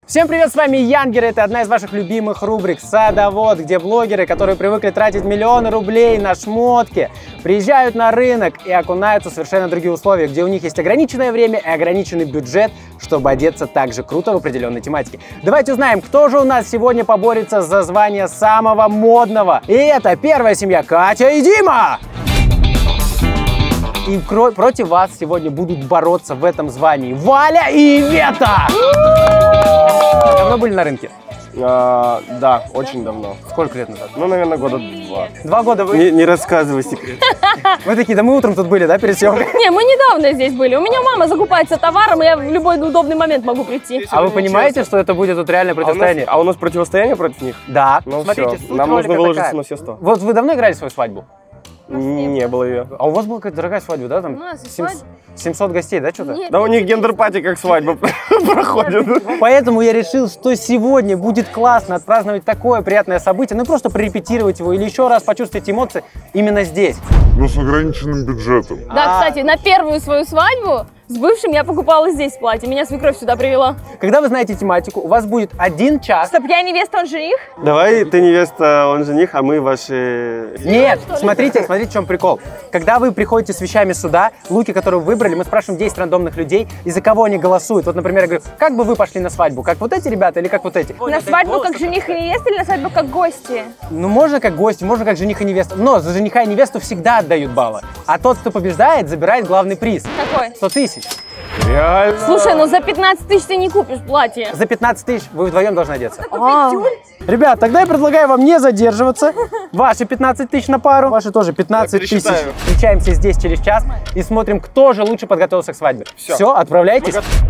Всем привет, с вами Янгер. Это одна из ваших любимых рубрик «Садовод», где блогеры, которые привыкли тратить миллионы рублей на шмотки, приезжают на рынок и окунаются в совершенно другие условия, где у них есть ограниченное время и ограниченный бюджет, чтобы одеться так же круто в определенной тематике. Давайте узнаем, кто же у нас сегодня поборется за звание самого модного. И это первая семья Катя и Дима. И против вас сегодня будут бороться в этом звании Валя и Ивета. Давно были на рынке? Да, очень давно. Сколько лет назад? Ну, наверное, года два. 2 года вы? Не рассказывай секрет. Вы такие, да мы утром тут были, да, перед съемкой? Не, мы недавно здесь были. У меня мама закупается товаром, и я в любой удобный момент могу прийти. А вы понимаете, что это будет тут реальное противостояние? А у нас противостояние против них? Да. Ну Смотрите, все, нам нужно выложиться на все 100. Вот вы давно играли свою свадьбу? Не было ее. А у вас была какая-то дорогая свадьба, да? Там У нас свадьба. 700 гостей, да, что-то? Да у них гендер-пати как свадьба проходит. Поэтому я решил, что сегодня будет классно отпраздновать такое приятное событие, ну и просто прорепетировать его или еще раз почувствовать эмоции именно здесь. Но с ограниченным бюджетом. Да, кстати, на первую свою свадьбу с бывшим я покупала здесь платье. Меня свекровь сюда привела. Когда вы знаете тематику, у вас будет 1 час. Стоп, я невеста, он жених? Давай ты невеста, он жених, а мы ваши... Нет, смотрите, в чем прикол. Когда вы приходите с вещами сюда, луки, которые вы выбрали, мы спрашиваем 10 рандомных людей, и за кого они голосуют. Вот, например, я говорю, как бы вы пошли на свадьбу? Как вот эти ребята или как вот эти? На свадьбу как жених и невеста или на свадьбу как гости? Ну, можно как гости, можно как жених и невеста. Но за жениха и невесту всегда отдают баллы. А тот, кто побеждает, забирает главный приз. Какой? 100 тысяч. Реально? Слушай, ну за 15 тысяч ты не купишь платье. За 15 тысяч вы вдвоем должны одеться. Ребят, тогда я предлагаю вам не задерживаться. Ваши 15 тысяч на пару, ваши тоже 15 тысяч. Встречаемся здесь через час и смотрим, кто же лучше подготовился к свадьбе. Все, отправляйтесь.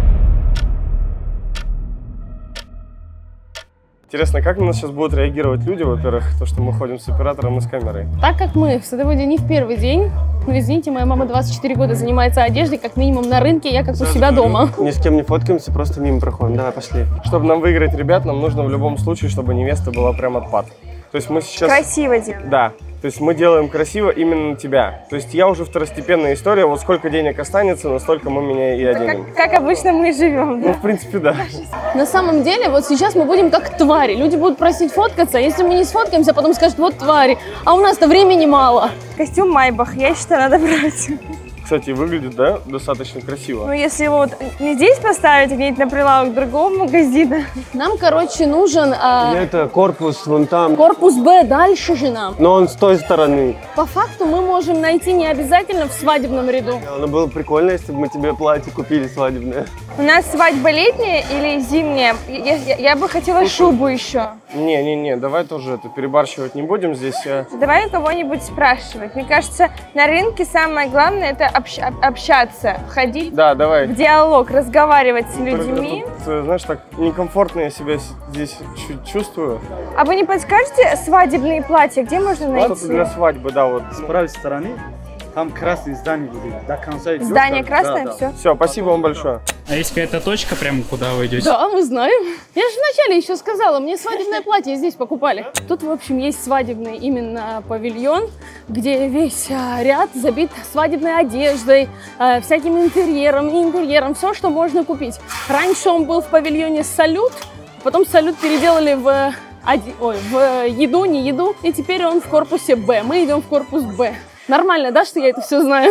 Интересно, как на нас сейчас будут реагировать люди, во-первых, то, что мы ходим с оператором и с камерой. Так как мы в садоводе не в первый день, ну извините, моя мама 24 года занимается одеждой, как минимум на рынке, я как у себя дома. Ни с кем не фоткаемся, просто мимо проходим. Давай, пошли. Чтобы нам выиграть ребят, нам нужно в любом случае, чтобы невеста была прям отпад. То есть мы сейчас... Красиво делаем. Да. То есть мы делаем красиво именно на тебя. То есть я уже второстепенная история, вот сколько денег останется, настолько мы меня и оденем. Как обычно мы живем, да? Ну, в принципе, да. На самом деле, вот сейчас мы будем как твари. Люди будут просить фоткаться, если мы не сфоткаемся, потом скажут, вот твари. А у нас-то времени мало. Костюм Майбах, я считаю, надо брать. Кстати, выглядит, да, достаточно красиво. Ну, если его вот не здесь поставить, а где-нибудь на прилавок другого магазина. Нам, короче, нужен Это корпус вон там. корпус Б, дальше же нам. Но он с той стороны. По факту мы можем найти не обязательно в свадебном ряду. Оно было прикольно, если бы мы тебе платье купили свадебное. У нас свадьба летняя или зимняя? Я бы хотела шубу еще. Не, давай тоже это перебарщивать не будем здесь. Давай кого-нибудь спрашивать. Мне кажется, на рынке самое главное это общаться, входить Да, давай. в диалог, разговаривать с людьми. Тут, знаешь, так некомфортно я себя здесь чувствую. А вы не подскажете свадебные платья, где можно Что-то найти? для свадьбы, да, вот. С правой стороны там красное здание будет. До конца идешь, Здание так, красное, да, все? Все, спасибо вам большое. А есть какая-то точка, прямо куда вы идете? Да, мы знаем. Я же вначале еще сказала, мне свадебное платье здесь покупали. Тут, в общем, есть свадебный именно павильон, где весь ряд забит свадебной одеждой, всяким интерьером, не интерьером, все, что можно купить. Раньше он был в павильоне «Салют», потом «Салют» переделали в еду, не еду, и теперь он в корпусе «Б». Мы идем в корпус «Б». Нормально, да, что я это все знаю?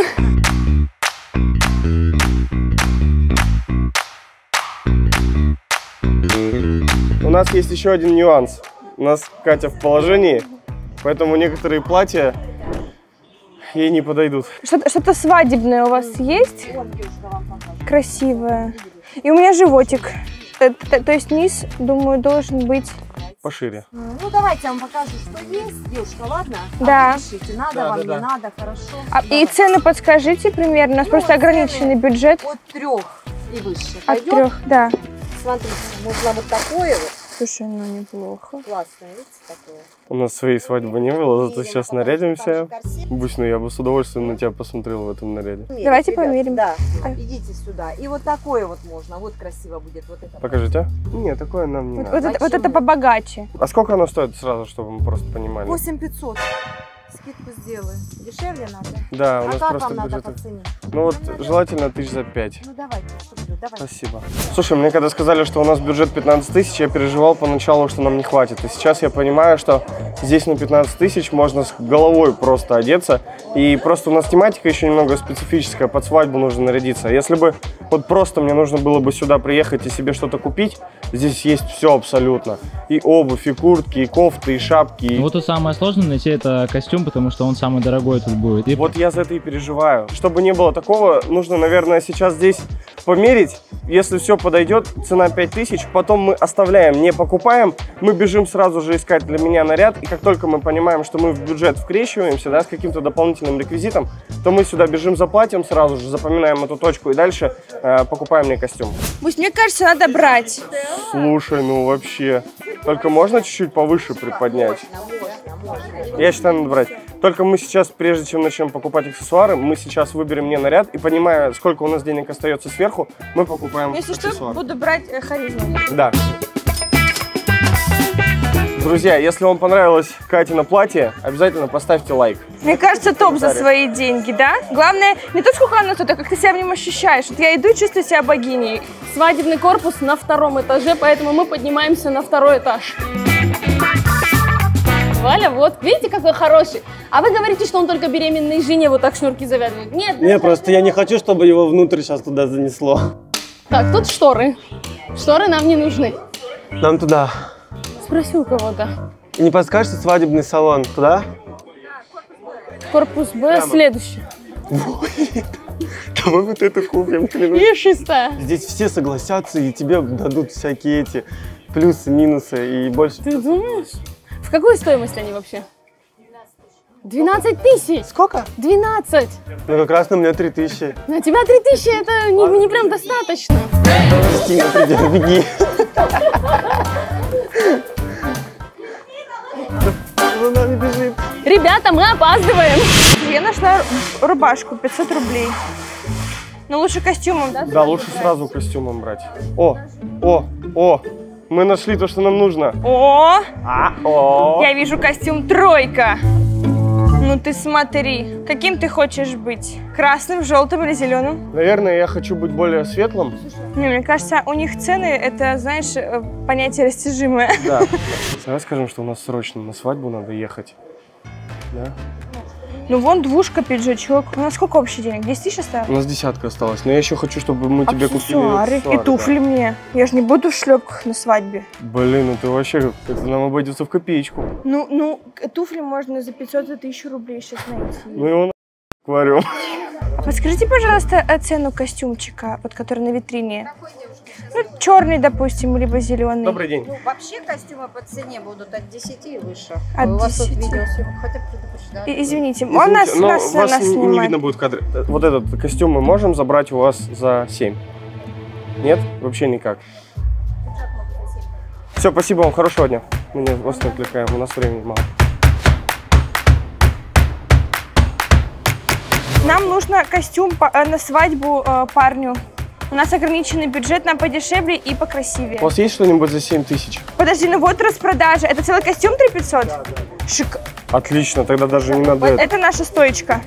У нас есть еще один нюанс. У нас Катя в положении, поэтому некоторые платья ей не подойдут. Что-то свадебное у вас есть? Красивое. И у меня животик. То есть низ, думаю, должен быть... Пошире. Ну, давайте я вам покажу, что есть, девушка, ладно? Да. Решите, надо вам, не надо, хорошо. И цены подскажите примерно, у нас просто ограниченный бюджет. От 3 и выше. От Пойдет? 3, да. Смотрите, можно вот такое вот. Слушай, ну неплохо. Классное, видите, такое? У нас своей свадьбы не было, зато сейчас нарядимся. Обычно я бы с удовольствием на тебя посмотрел в этом наряде. Давайте ребят, померим. Да, идите сюда. И вот такое вот можно, вот красиво будет. Вот это. Покажите. Нет, такое нам не надо. Вот это побогаче. А сколько оно стоит сразу, чтобы мы просто понимали? 8500. Скидку сделаю. Дешевле надо? Да, у А нас как просто вам надо бюджет. по цене? Ну вот желательно 5 тысяч. Ну давайте, чтобы Давай. Спасибо. Слушай, мне когда сказали, что у нас бюджет 15 тысяч, я переживал поначалу, что нам не хватит. И сейчас я понимаю, что здесь на 15 тысяч можно с головой просто одеться. И просто у нас тематика еще немного специфическая, под свадьбу нужно нарядиться. Если бы вот просто мне нужно было бы сюда приехать и себе что-то купить, здесь есть все абсолютно. И обувь, и куртки, и кофты, и шапки. И... Вот тут самое сложное найти это костюм, потому что он самый дорогой тут будет. И... Вот я за это и переживаю. Чтобы не было такого, нужно, наверное, сейчас здесь померить. Если все подойдет, цена 5000, потом мы оставляем, не покупаем, мы бежим сразу же искать для меня наряд, и как только мы понимаем, что мы в бюджет вкрещиваемся, да, с каким-то дополнительным реквизитом, то мы сюда бежим, заплатим сразу же, запоминаем эту точку и дальше покупаем мне костюм. Пусть, мне кажется, надо брать. Слушай, ну вообще, только можно чуть-чуть повыше приподнять? Я считаю, надо брать. Только мы сейчас, прежде чем начнем покупать аксессуары, мы сейчас выберем мне наряд и, понимая, сколько у нас денег остается сверху, мы покупаем Если аксессуар. что, буду брать харизму. Да. Друзья, если вам понравилось Катина платье, обязательно поставьте лайк. Мне кажется, топ за свои деньги, да? Главное, не то, сколько она стоит, а как ты себя в нем ощущаешь. Вот я иду и чувствую себя богиней. Свадебный корпус на 2-м этаже, поэтому мы поднимаемся на 2-й этаж. Валя, вот, видите, какой хороший. А вы говорите, что он только беременной жене вот так шнурки завязывает. Нет, Нет, просто я не хочу, чтобы его внутрь сейчас туда занесло. Так, тут шторы. Шторы нам не нужны. Нам туда. Спроси у кого-то. И не подскажете свадебный салон? Куда? Корпус Б, следующий. Давай вот это купим, клянусь. И 6-я. Здесь все согласятся и тебе дадут всякие эти плюсы, минусы и больше. Ты думаешь? В какой стоимости они вообще? 12 тысяч. Сколько? 12. Ну как раз на меня 3000. На тебя 3000 это не прям достаточно. Стина, придет, беги. За нами бежит. Ребята, мы опаздываем. Я нашла рубашку, 500 рублей. Но лучше костюмом, да? Да, лучше сразу костюмом брать. О! Мы нашли то, что нам нужно. О! Я вижу костюм 3. Ну ты смотри, каким ты хочешь быть? Красным, желтым или зеленым? Наверное, я хочу быть более светлым. Не, мне кажется, у них цены, это, знаешь, понятие растяжимое. Да. Давай скажем, что у нас срочно на свадьбу надо ехать. Да? Ну вон 2 пиджачок. У нас сколько вообще денег? 10 тысяч осталось? У нас 10 осталось, но я еще хочу, чтобы мы тебе купили аксессуары. И туфли мне. Я же не буду в шлепках на свадьбе. Блин, ну ты вообще, это нам обойдется в копеечку. Ну, туфли можно за 500, за 1000 рублей сейчас найти. Ну и он аквариум. Подскажите, пожалуйста, цену костюмчика, вот который на витрине. Ну, черный, допустим, либо зеленый. Добрый день. Ну, вообще костюмы по цене будут от 10 и выше. От У вас тут 10. видео, хотя предупреждаю. Извините, он нас вас не снимает. видно будет в кадре. Вот этот костюм мы можем забрать у вас за 7? Нет? Вообще никак. Все, спасибо вам, хорошего дня. Мы вас не отвлекаем, у нас времени мало. Нам нужно костюм на свадьбу парню. У нас ограниченный бюджет, нам подешевле и покрасивее. У вас есть что-нибудь за 7000? Подожди, ну вот распродажа. Это целый костюм 3500? Да. Шик. Отлично, тогда даже не надо... Это наша стоечка.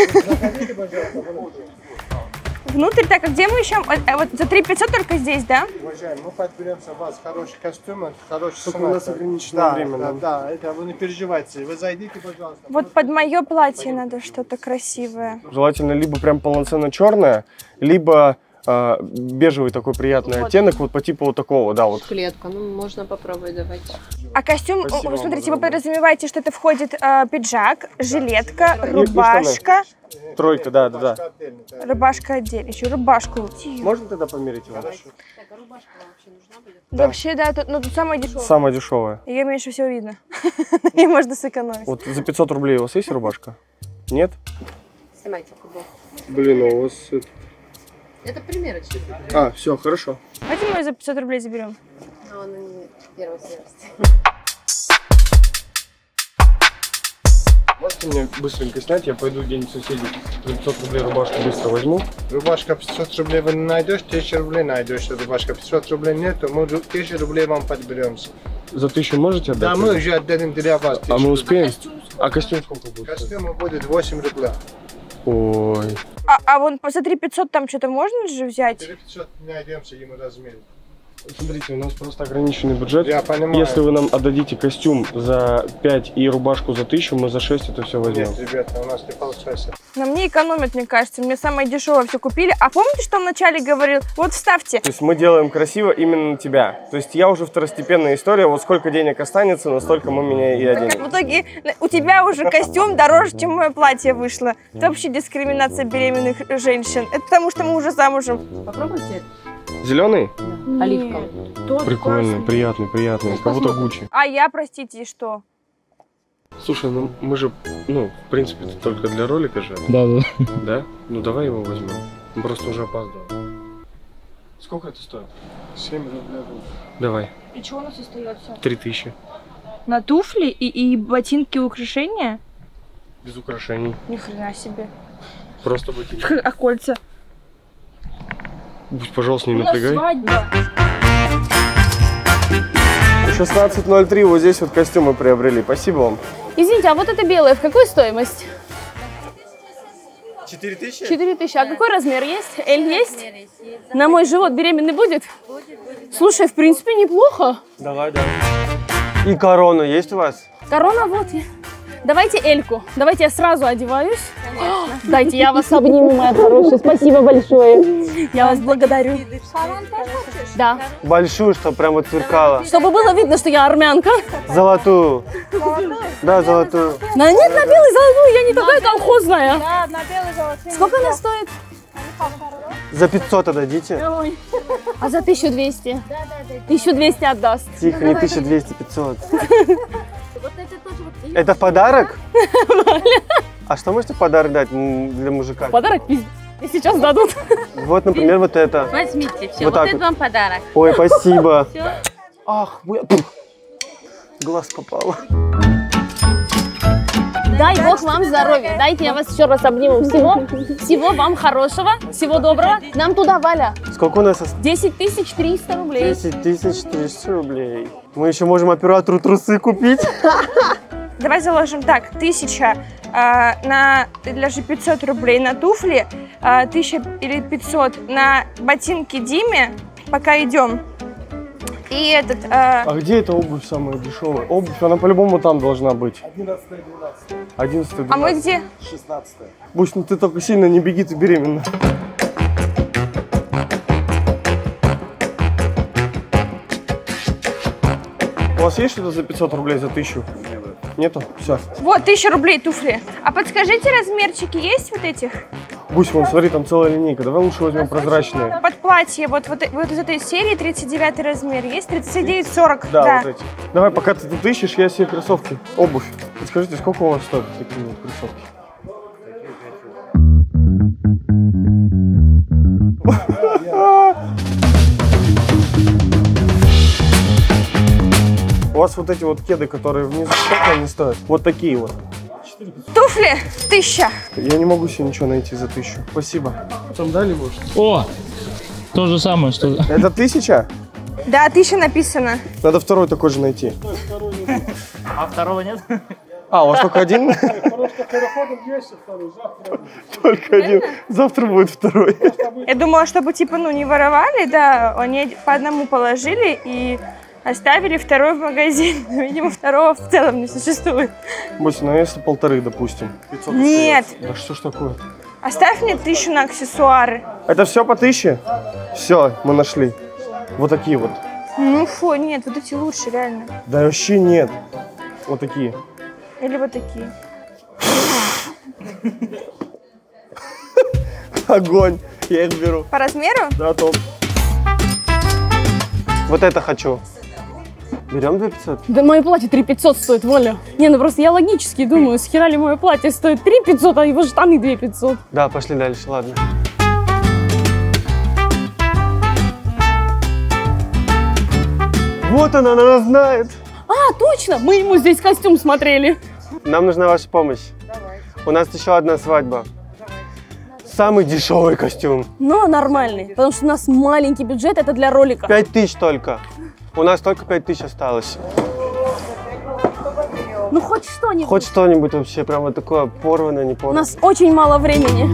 Внутрь, так, а где мы еще? Вот за 3500 только здесь, да? Уважаемый, мы подберемся у вас хороший костюм, хороший Только у нас ограниченное время. Да, это вы не переживайте. Вы зайдите, пожалуйста. Вот под мое платье надо что-то красивое. Желательно либо прям полноценно черное, либо бежевый такой приятный оттенок, вот по типу вот такого, да, вот. Клетка, ну можно попробовать, давайте. А костюм, Спасибо, смотрите, вы подразумеваете, что это входит пиджак, жилетка, рубашка. 3, да. Рубашка отдельно, еще рубашку. Можно тогда померить его? Вообще, да, тут, ну, тут самая дешевая. Самая дешевая. Ее меньше всего видно. Ее можно сэкономить. Вот за 500 рублей у вас есть рубашка? Нет? Снимайте футболку. Блин, а у вас... Это примерочный. А, все, хорошо. Давайте мы ее за 500 рублей заберем. Но она не первой свежести. Можете мне быстренько снять, я пойду где-нибудь соседей. За 500 рублей рубашку быстро возьму. Рубашка 500 рублей вы не найдешь, 1000 рублей найдешь. Рубашка 500 рублей нету, мы 1000 рублей вам подберемся. За 1000 можете отдать? Да, мы уже отдадим для вас. А мы успеем? А костюм сколько будет? Костюм будет 8 рублей. Ой. А вон за 3500 там что-то можно же взять? 3500 найдемся ему размер. Смотрите, у нас просто ограниченный бюджет. Я понимаю. Если вы нам отдадите костюм за 5 и рубашку за 1000, мы за 6 это все возьмем. Нет, ребята, у нас не получается. На мне экономят, мне кажется. Мне самое дешевое все купили. А помните, что он вначале говорил? Вот вставьте. То есть мы делаем красиво именно на тебя. То есть я уже второстепенная история. Вот сколько денег останется, настолько мы меня и оденем. В итоге у тебя уже костюм дороже, чем мое платье вышло. Это вообще дискриминация беременных женщин. Это потому, что мы уже замужем. Попробуйте. Зеленый? Оливковый. Прикольный, приятный. Как будто Гуччи. А я, простите, что? Слушай, ну мы же, в принципе, это только для ролика же. Да. Да? Ну давай его возьмем. Он просто уже опаздывал. Сколько это стоит? 7 рублей. Давай. И чего у нас остается? 3000. На туфли и ботинки украшения? Без украшений. Ни хрена себе. Просто ботинки. А кольца? Будь, пожалуйста, не напрягай. Свадьба. 16:03, вот здесь вот костюмы приобрели. Спасибо вам. Извините, а вот это белое в какой стоимость? 4000? 4000. А какой размер есть? L есть? На мой живот беременный будет? Слушай, в принципе, неплохо. Давай. И корона есть у вас? Корона вот. Давайте Эльку. Давайте я сразу одеваюсь. Дайте, я вас обниму, моя хорошая. Спасибо большое. Я вас благодарю. Да. Большую, чтобы прям вот сверкала. Чтобы было видно, что я армянка. Золотую. Да, золотую. Да нет, на белый золотую, я не такая колхозная. Да, на белый золотую. Сколько она стоит? За 500 отдадите? А за 1200? 1200 отдаст. Тихо, не 1200, 500. Это в подарок? А что можете в подарок дать для мужика? Подарок пиздец. И сейчас дадут. Вот, например, вот это. Возьмите, все, Вот вот так это вот. вам подарок. Ой, спасибо. Всё. Ах, глаз попало. Дай Бог вам здоровья. Дайте я вас еще раз обниму. Всего вам хорошего, всего доброго. Нам туда, Валя. Сколько у нас осталось? 10 300 рублей. 10 300 рублей. Мы еще можем оператору трусы купить. Давай заложим так. 1000 для же 500 рублей на туфли, 1000 или 500 на ботинки Диме, пока идем. И этот... А где эта обувь самая дешевая? Обувь, она по-любому там должна быть. 11-12. А мы где? 16. Бусь, ну ты только сильно не беги, ты беременна. У вас есть что-то за 500 рублей, за 1000? Нету? Все. Вот, 1000 рублей туфли. А подскажите, размерчики есть вот этих? Бусь, вон, смотри, там целая линейка. Давай лучше возьмем прозрачные. Под платье, вот из этой серии 39 размер есть, 39-40. Да, вот эти. Давай, пока ты тут ищешь, я себе кроссовки, обувь. Подскажите, сколько у вас стоят такие вот кроссовки? У вас вот эти вот кеды, которые внизу, сколько они стоят? Вот такие вот. Туфли 1000. Я не могу себе ничего найти за 1000. Спасибо. Сандали, может? О! То же самое, что... Это 1000? Да, 1000 написано. Надо второй такой же найти. А второго нет? А, у вас только один? Только один. Завтра будет второй. Я думала, чтобы типа, не воровали, да, они по одному положили и оставили второй в магазин. Видимо, второго в целом не существует. Буся, ну если 1500, допустим. 500 Нет. остается. Да что ж такое? Оставь мне 1000 на аксессуары. Это все по 1000? Все, мы нашли. Вот такие вот. Ну фу, нет, вот эти лучше, реально. Да вообще нет. Вот такие. Или вот такие. Огонь. Я их беру. По размеру? Да, топ. Вот это хочу. Берем 2500? Да мое платье 3500 стоит, Воля. Не, ну просто я логически думаю, с хера ли мое платье стоит 3500, а его штаны 2500. Да, пошли дальше, ладно. Вот она нас знает. А, точно, мы ему здесь костюм смотрели. Нам нужна ваша помощь. Давай. У нас еще одна свадьба. Самый дешевый костюм. Но нормальный, потому что у нас маленький бюджет, это для ролика. 5000 только. У нас только 5000 осталось. Ну хоть что-нибудь. Хоть что-нибудь вообще, прям вот такое порванное, не У порванное. нас очень мало времени.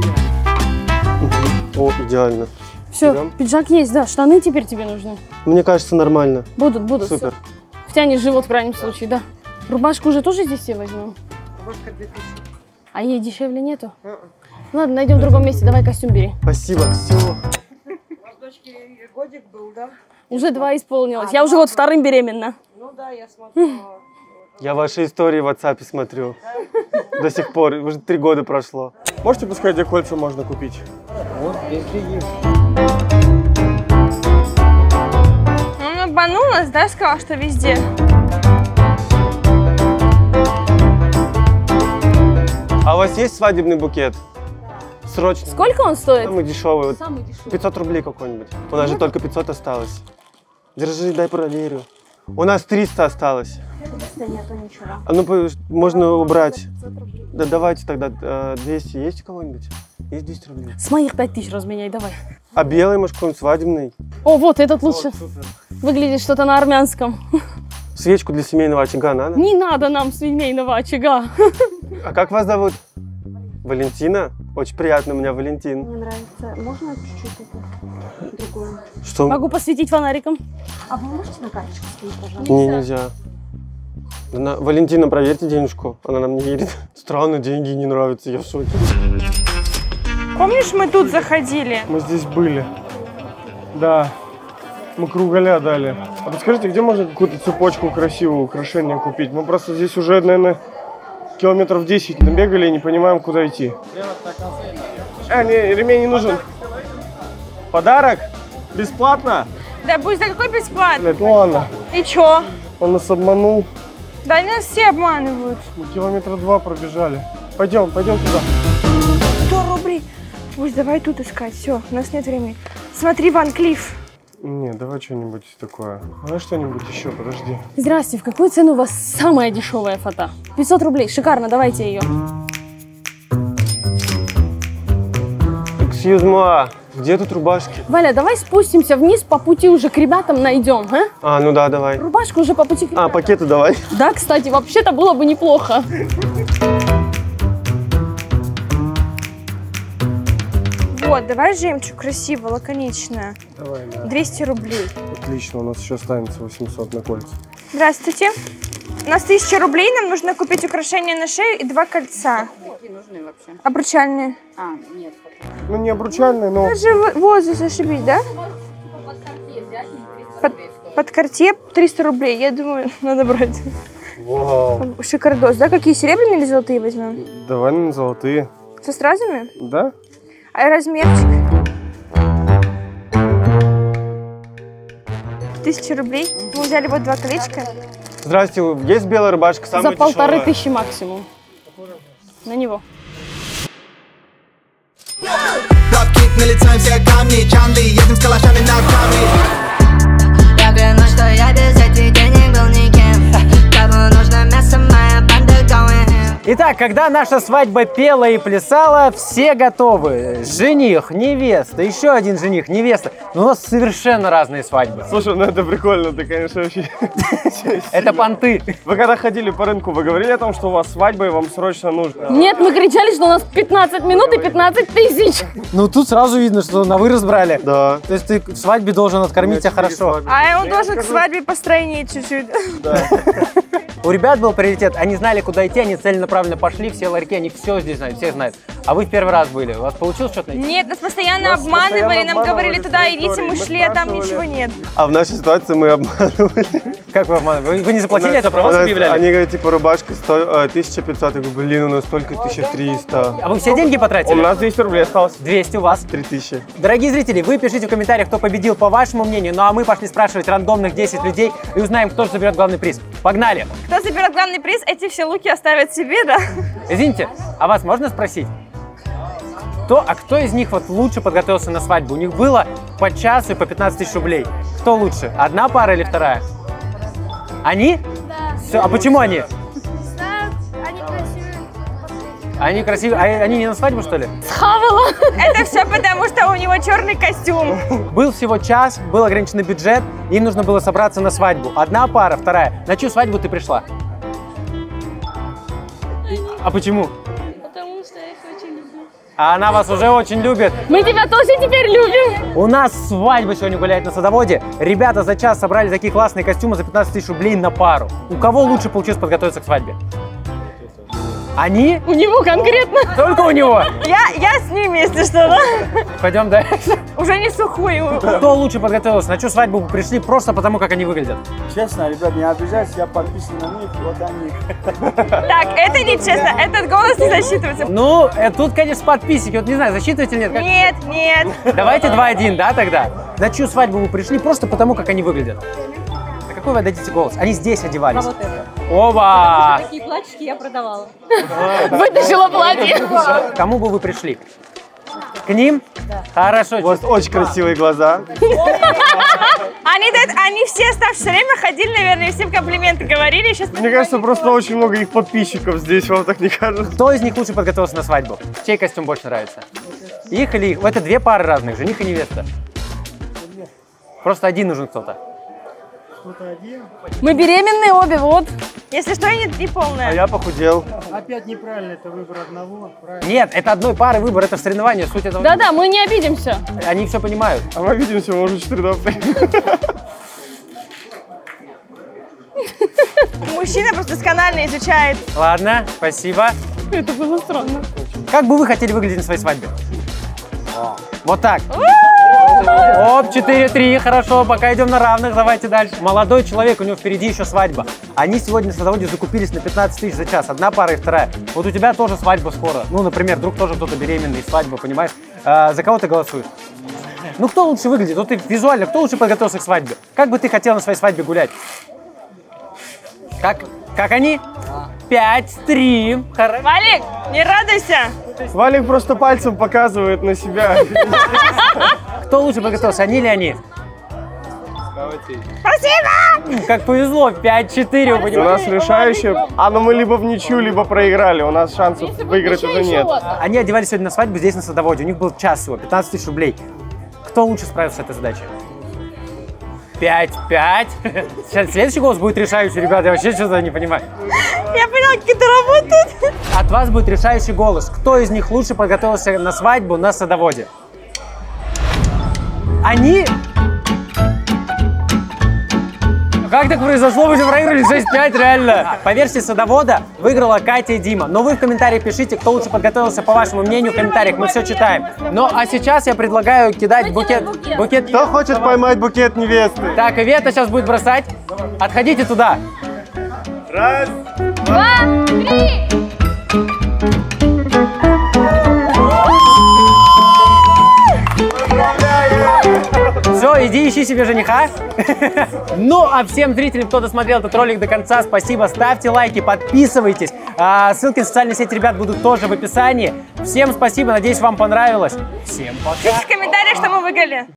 О, идеально. Все, Берем? пиджак есть, да. Штаны теперь тебе нужны. Мне кажется, нормально. Будут. Супер. Втянешь живот в крайнем случае, да. Рубашку уже тоже здесь себе возьмем? Рубашка 2000. А ей дешевле нету? Ладно, найдем в другом месте. Давай костюм бери. Спасибо. Все. У вас дочке годик был, да? Уже 2 исполнилось. Я уже вот вторым беременна. Ну да, я смотрела. Я ваши истории в WhatsApp смотрю. До сих пор. Уже 3 года прошло. Можете подсказать, где кольца можно купить? Вот, везде есть. Ну, обманулась, да, сказала, что везде. А у вас есть свадебный букет? Срочно. Сколько он стоит? Самый дешевый. Вот Самый дешевый. 500 рублей какой-нибудь. У нас же только 500 осталось. Держи, дай проверю. У нас 300 осталось. Нету ничего. А ну, можно убрать. Да давайте тогда 200. Есть у кого-нибудь? Есть 200 рублей. С моих 5000 разменяй, давай. А белый, может, какой-нибудь свадебный? О, вот этот лучше. Вот, супер. Выглядит что-то на армянском. Свечку для семейного очага надо? Не надо нам семейного очага. А как вас зовут? Валентина? Очень приятно, у меня Валентин. Мне нравится. Можно чуть-чуть это другое? Что? Могу посветить фонариком. А вы можете на карточку скинуть, пожалуйста? Не, нельзя. Валентина, проверьте денежку. Она нам не верит. Странно, деньги не нравятся, я в шоке. Помнишь, мы тут заходили? Мы здесь были. Да. Мы кругаля дали. А подскажите, где можно какую-то цепочку красивую, украшение купить? Мы просто здесь уже, наверное, километров 10 набегали и не понимаем, куда идти. А, не, ремень не нужен. Подарок? Бесплатно? Да пусть за какой бесплатно. Блядь, ну ладно. И чё? Он нас обманул. Да нас все обманывают. Мы километра 2 пробежали. Пойдем туда. 100 рублей. Пусть давай тут искать. Все, у нас нет времени. Смотри, Ван Клифф. Не, давай что-нибудь такое. Давай что-нибудь еще, подожди. Здрасте, в какую цену у вас самая дешевая фото? 500 рублей, шикарно, давайте ее. Excuse me, где тут рубашки? Валя, давай спустимся вниз, по пути уже к ребятам найдем, а? А, ну да, давай. Рубашку уже по пути к А, ребятам. пакеты давай. Да, кстати, вообще-то было бы неплохо. Вот, давай жемчуг, красиво, лаконично. Давай, да. 200 рублей. Отлично, у нас еще останется 800 на кольца. Здравствуйте. У нас 1000 рублей, нам нужно купить украшения на шею и 2 кольца. Какие нужны вообще? Обручальные. А, нет. Ну, не обручальные, но... Даже возраст ошибись, да? Под Cartier 300 рублей, я думаю, надо брать. Вау. Шикардос, да? Какие, серебряные или золотые возьмем? Давай на золотые. Со стразами? Да? А размерчик? 1000 рублей. Мы взяли вот 2 колечка. Здрасте, есть белая рубашка, самая За 1500 дешевая? максимум. На него. Я клянусь, что я без этих денег был никем. Кому нужно мясо, моя банда going ham. Итак, когда наша свадьба пела и плясала, все готовы. Жених, невеста, еще один жених, невеста. Но у нас совершенно разные свадьбы. Слушай, ну это прикольно, ты, конечно, вообще... Это понты. Вы когда ходили по рынку, вы говорили о том, что у вас свадьба и вам срочно нужно? Нет, мы кричали, что у нас 15 минут и 15 тысяч. Ну тут сразу видно, что на вырос брали. Да. То есть ты к свадьбе должен откормить себя хорошо. А он должен к свадьбе постройнее чуть-чуть. У ребят был приоритет, они знали, куда идти, они целенаправленно пошли, все ларьки, они все здесь знают, все знают. А вы в первый раз были, у вас получилось что-то найти? Нет, нас постоянно обманывали, нам говорили туда идите, мы шли, а там ничего нет. А в нашей ситуации мы обманывали. Как вы обманывали? Вы не заплатили, это про вас объявляли? Они говорят, типа, рубашка стоит 1500. Я говорю, блин, у нас только 1300. А вы все деньги потратили? У нас 200 рублей осталось. 200 у вас. 3000. Дорогие зрители, вы пишите в комментариях, кто победил по вашему мнению, ну а мы пошли спрашивать рандомных 10 людей и узнаем, кто же заберет главный приз. Погнали! Кто заберет главный приз, эти все луки оставят себе, да? Извините, а вас можно спросить? Кто из них вот лучше подготовился на свадьбу? У них было по часу и по 15 тысяч рублей. Кто лучше? Одна пара или вторая? Они? Да. Все. А почему они? Они красивые. Они красивые. А они не на свадьбу, что ли? Схавала. Это все потому, что у него черный костюм. Был всего час, был ограниченный бюджет, им нужно было собраться на свадьбу. Одна пара, вторая. На чью свадьбу ты пришла? А почему? Потому что я их очень люблю. А она вас уже очень любит. Мы тебя тоже теперь любим. У нас свадьба сегодня гуляет на садоводе. Ребята за час собрали такие классные костюмы за 15 тысяч рублей на пару. У кого лучше получилось подготовиться к свадьбе? Они? У него конкретно. Только у него. Я с ними, если что, да? Пойдем дальше. Уже не сухую. Кто лучше подготовился? На чью свадьбу вы пришли просто потому, как они выглядят? Честно, ребят, не обижайтесь, я подписан на них, вот они. Так, это не честно, этот голос не засчитывается. Ну, тут, конечно, подписчики. Вот не знаю, засчитывать или нет. Как... Нет, нет. Давайте 2-1, да, тогда? На чью свадьбу вы пришли просто потому, как они выглядят? На какой вы отдадите голос? Они здесь одевались. Вот это. Оба! Такие платьишки я продавала. Вытащила платье. Кому бы вы пришли? К ним? Да. Хорошо. У вас очень красивые глаза. Они все оставшееся время ходили, наверное, и всем комплименты говорили. Сейчас Мне кажется, просто очень много их подписчиков здесь, вам так не кажется? Кто из них лучше подготовился на свадьбу? Чей костюм больше нравится? Их или их? Это две пары разных, жених и невеста. Просто один нужен кто-то. Мы беременные обе, вот. Если что, я не полная. А я похудел. Опять неправильно, это выбор одного, правильно? Нет, это одной пары выбор, это соревнование, суть этого. Да-да, мы не обидимся. Они все понимают. А мы видимся, мы уже 4 раза. Мужчина просто досконально изучает. Ладно, спасибо. Это было странно. Как бы вы хотели выглядеть на своей свадьбе? Вот так. Оп, 4-3, хорошо, пока идем на равных, давайте дальше. Молодой человек, у него впереди еще свадьба. Они сегодня на садоводе закупились на 15 тысяч за час, одна пара и вторая. Вот у тебя тоже свадьба скоро. Ну, например, вдруг тоже кто-то беременный, свадьба, понимаешь? За кого ты голосуешь? Ну, кто лучше выглядит? Вот ты визуально, кто лучше подготовился к свадьбе? Как бы ты хотел на своей свадьбе гулять? Как они? 5-3. Валик, не радуйся. Валик просто пальцем показывает на себя. Кто лучше подготовился, они или они? Спасибо! Как повезло, 5-4, вы У нас решающее. Но мы либо в ничью, либо проиграли. У нас шансов выиграть уже нет. Они одевались сегодня на свадьбу здесь, на садоводе. У них был час всего, 15 тысяч рублей. Кто лучше справился с этой задачей? 5-5. Сейчас следующий голос будет решающий, ребята. Я вообще что-то не понимаю. Я поняла, как это работает. От вас будет решающий голос. Кто из них лучше подготовился на свадьбу на садоводе? Они... Как так произошло? Вы же проиграли 6-5, реально. По версии садовода выиграла Катя и Дима. Но вы в комментариях пишите, кто лучше подготовился, по вашему мнению, в комментариях. Мы все читаем. Ну, а сейчас я предлагаю кидать букет. Кто хочет поймать букет невесты? Так, Ивета сейчас будет бросать. Отходите туда. Раз, 2, 3. Все, иди ищи себе жениха. Ну, а всем зрителям, кто досмотрел этот ролик до конца, спасибо. Ставьте лайки, подписывайтесь. Ссылки на социальные сети ребят будут тоже в описании. Всем спасибо, надеюсь, вам понравилось. Всем пока. Пишите в комментариях, что мы выиграли.